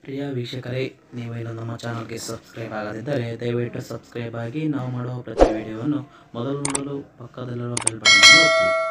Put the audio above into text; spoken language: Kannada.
ಪ್ರಿಯ ವೀಕ್ಷಕರೇ, ನೀವೇನು ನಮ್ಮ ಚಾನಲ್ಗೆ ಸಬ್ಸ್ಕ್ರೈಬ್ ಆಗದಿದ್ದರೆ ದಯವಿಟ್ಟು ಸಬ್ಸ್ಕ್ರೈಬ್ ಆಗಿ ನಾವು ಮಾಡುವ ಪ್ರತಿ ವಿಡಿಯೋವನ್ನು ಮೊದಲು ಪಕ್ಕದಲ್ಲಿರುವ ಬೆಲ್ ಬಟನ್ ಒತ್ತಿ.